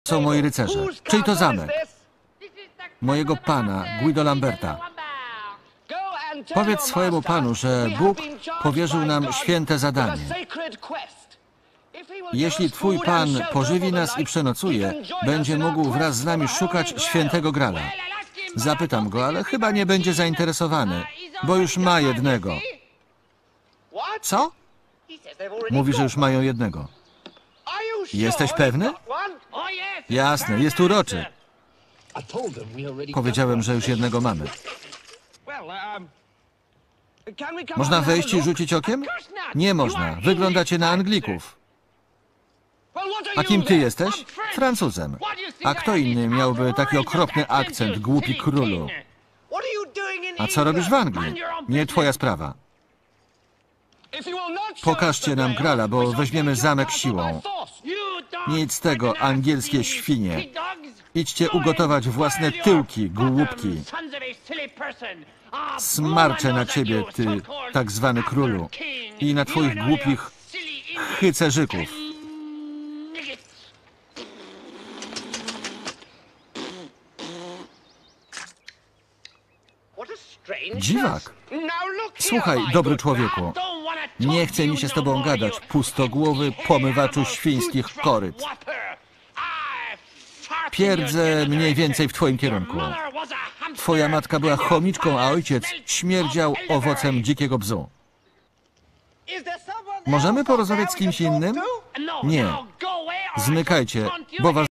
są moi rycerze. Czyj to zamek? Mojego pana, Guido Lamberta. Powiedz swojemu panu, że Bóg powierzył nam święte zadanie. Jeśli twój pan pożywi nas i przenocuje, będzie mógł wraz z nami szukać świętego Grala. Zapytam go, ale chyba nie będzie zainteresowany, bo już ma jednego. Co? Mówi, że już mają jednego. Jesteś pewny? Jasne, jest uroczy. Powiedziałem, że już jednego mamy. Można wejść i rzucić okiem? Nie można. Wyglądacie na Anglików. A kim ty jesteś? Francuzem. A kto inny miałby taki okropny akcent, głupi królu? A co robisz w Anglii? Nie twoja sprawa. Pokażcie nam Grala, bo weźmiemy zamek siłą. Nic z tego, angielskie świnie. Idźcie ugotować własne tyłki, głupki. Smarczę na ciebie, ty tak zwany królu. I na twoich głupich hycerzyków. Dziwak. Słuchaj, dobry człowieku. Nie chce mi się z tobą gadać, pustogłowy pomywaczu świńskich koryt. Pierdzę mniej więcej w twoim kierunku. Twoja matka była chomiczką, a ojciec śmierdział owocem dzikiego bzu. Możemy porozmawiać z kimś innym? Nie. Zmykajcie, bo was